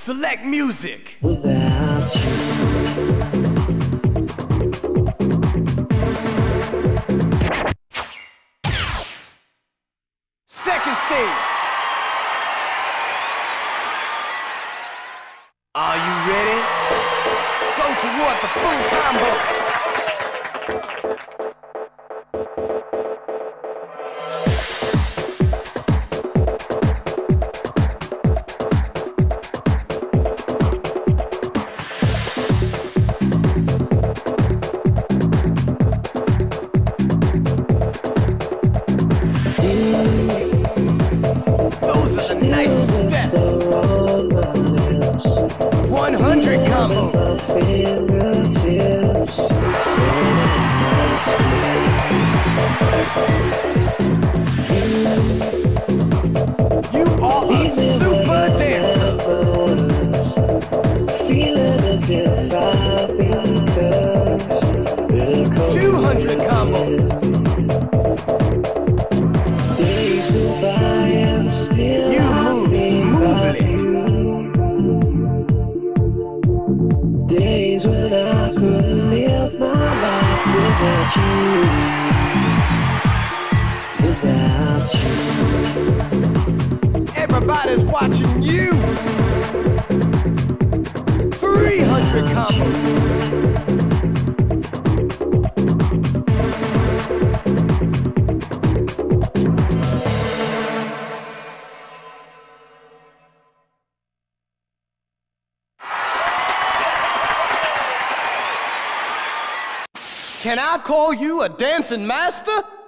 Select music. Without you. Second stage. Are you ready? Go toward the full combo. Those are the nicest steps. 100 combo. You are a super dancer. 200 combo. You move smoothly. Days when I couldn't live my life without you. Everybody's watching you. 300 combo. Can I call you a dancing master?